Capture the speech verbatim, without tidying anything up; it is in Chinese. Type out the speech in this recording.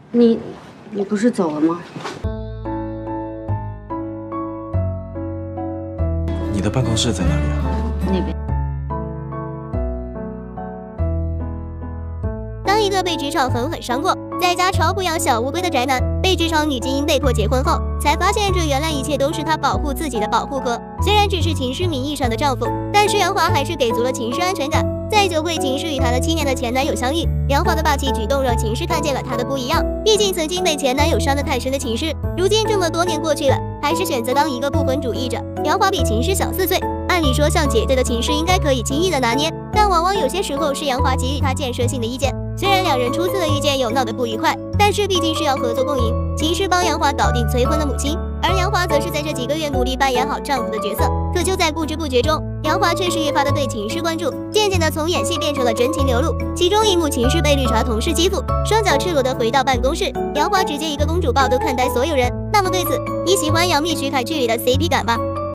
你你不是走了吗？ 你的办公室在哪里啊？ 那边。 当一个被职场狠狠伤过，在家超不养小乌龟的宅男，被职场女精英被迫结婚后，才发现这原来一切都是他保护自己的保护壳。虽然只是情诗名义上的丈夫，但是杨华还是给足了情诗安全感。在酒会，情诗与她的七年的前男友相遇，杨华的霸气举动让情诗看见了他的不一样。毕竟曾经被前男友伤得太深的情诗，如今这么多年过去了，还是选择当一个不婚主义者。杨华比情诗小四岁，按理说像姐姐的情诗应该可以轻易的拿捏，但往往有些时候是杨华给予他建设性的意见。虽然两人初次的遇见有闹得不愉快，但是毕竟是要合作共赢。情诗帮杨华搞定催婚的母亲，而杨华则是在这几个月努力扮演好丈夫的角色。可就在不知不觉中，杨华却是越发的对情诗关注，渐渐的从演戏变成了真情流露。其中一幕，情诗被绿茶同事欺负，双脚赤裸的回到办公室，杨华直接一个公主抱都看呆所有人。那么对此，你喜欢杨幂徐凯剧里的 C P 感吗？